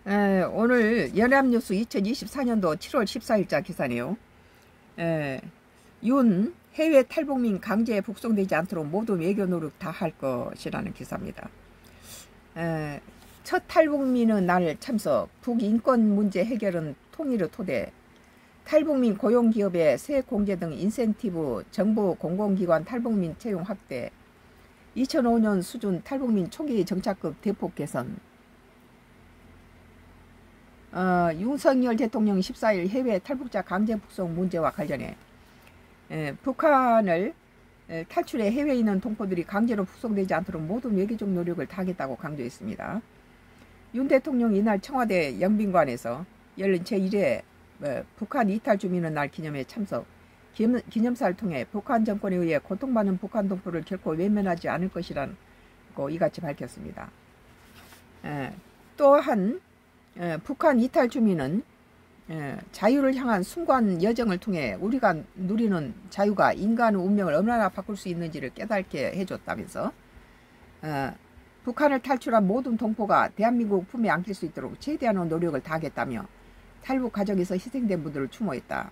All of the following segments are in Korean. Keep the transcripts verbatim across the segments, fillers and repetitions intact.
에, 오늘 연합뉴스 이천이십사 년도 칠월 십사일자 기사네요. 에, 윤 해외 탈북민 강제 북송되지 않도록 모든 외교 노력 다 할 것이라는 기사입니다. 에, 첫 탈북민은 날 참석, 북인권 문제 해결은 통일의 토대, 탈북민 고용기업의 세공제 등 인센티브, 정부 공공기관 탈북민 채용 확대, 이천오 년 수준 탈북민 초기 정착급 대폭 개선. 어, 윤석열 대통령 십사일 해외 탈북자 강제 북송 문제와 관련해 에, 북한을 에, 탈출해 해외에 있는 동포들이 강제로 북송되지 않도록 모든 외교적 노력을 다하겠다고 강조했습니다. 윤 대통령 이날 청와대 영빈관에서 열린 제일 회 에, 북한 이탈 주민의 날 기념회 참석, 기념, 기념사를 통해 북한 정권에 의해 고통받는 북한 동포를 결코 외면하지 않을 것이라고 이같이 밝혔습니다. 에, 또한 에, 북한 이탈 주민은 에, 자유를 향한 순관 여정을 통해 우리가 누리는 자유가 인간의 운명을 얼마나 바꿀 수 있는지를 깨닫게 해줬다면서 에, 북한을 탈출한 모든 동포가 대한민국 품에 안길 수 있도록 최대한 노력을 다하겠다며 탈북 과정에서 희생된 분들을 추모했다.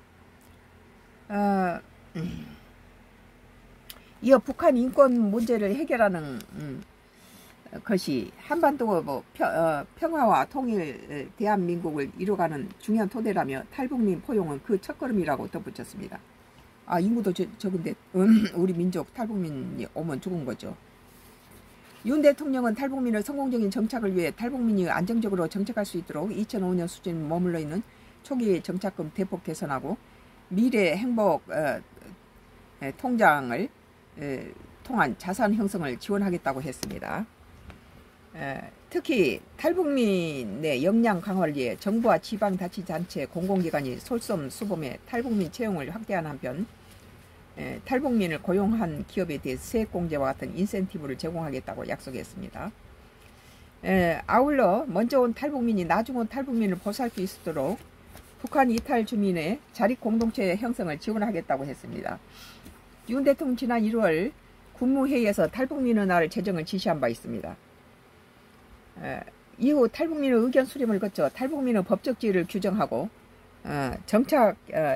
어, 음. 이어 북한 인권 문제를 해결하는 음, 것이 한반도 뭐 평, 어, 평화와 통일 대한민국을 이뤄가는 중요한 토대라며 탈북민 포용은 그 첫걸음이라고 덧붙였습니다. 아, 인구도 저, 적은데 음, 우리 민족 탈북민이 오면 죽은 거죠. 윤 대통령은 탈북민의 성공적인 정착을 위해 탈북민이 안정적으로 정착할 수 있도록 이천오 년 수준 머물러 있는 초기 정착금 대폭 개선하고 미래 행복 어, 에, 통장을 에, 통한 자산 형성을 지원하겠다고 했습니다. 에, 특히 탈북민의 역량 강화를 위해 정부와 지방자치단체 공공기관이 솔선수범해 탈북민 채용을 확대하는 한편 에, 탈북민을 고용한 기업에 대해 세액공제와 같은 인센티브를 제공하겠다고 약속했습니다. 에, 아울러 먼저 온 탈북민이 나중 온 탈북민을 보살필 수 있도록 북한 이탈 주민의 자립공동체 형성을 지원하겠다고 했습니다. 윤 대통령 지난 일월 국무회의에서 탈북민의 날 제정을 지시한 바 있습니다. 에, 이후 탈북민의 의견 수렴을 거쳐 탈북민의 법적 지위를 규정하고 어, 정착 어,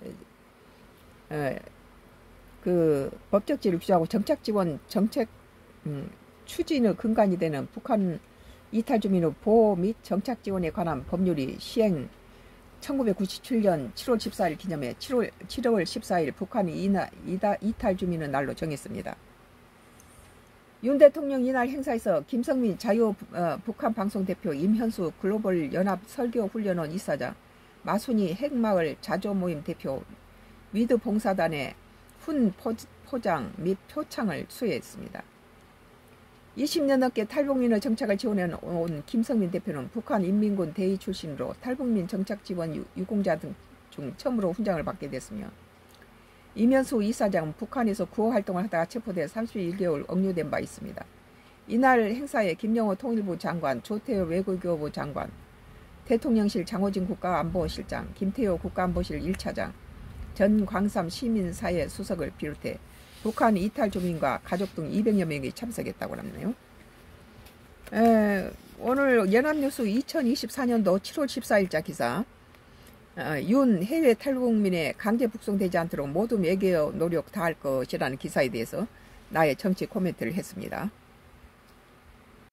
어, 그 법적 지위를 규정하고 정착 지원 정책 음, 추진의 근간이 되는 북한 이탈 주민의 보호 및 정착 지원에 관한 법률이 시행 천구백구십칠 년 칠월 십사일 기념해 칠월, 칠월 십사일 북한이 이나, 이다, 이탈 주민의 날로 정했습니다. 윤 대통령 이날 행사에서 김성민 자유 어, 북한 방송 대표, 임현수 글로벌 연합 설교 훈련원 이사장, 마순이 핵마을 자조 모임 대표, 위드 봉사단의 훈 포장 및 표창을 수여했습니다. 이십 년 넘게 탈북민의 정착을 지원해 온 김성민 대표는 북한 인민군 대위 출신으로 탈북민 정착 지원 유공자 등 중 처음으로 훈장을 받게 됐으며 임현수 이사장은 북한에서 구호 활동을 하다가 체포돼 삼십일 개월 억류된 바 있습니다. 이날 행사에 김영호 통일부 장관, 조태호 외교부 장관, 대통령실 장호진 국가안보실장, 김태호 국가안보실 일 차장, 전광삼 시민사회 수석을 비롯해 북한 이탈 주민과 가족 등 이백여 명이 참석했다고 하네요. 에, 오늘 연합뉴스 이천이십사 년도 칠월 십사일자 기사, 어, 윤 해외 탈북민의 강제 북송되지 않도록 모든 외교 노력 다할 것이라는 기사에 대해서 나의 정치 코멘트를 했습니다.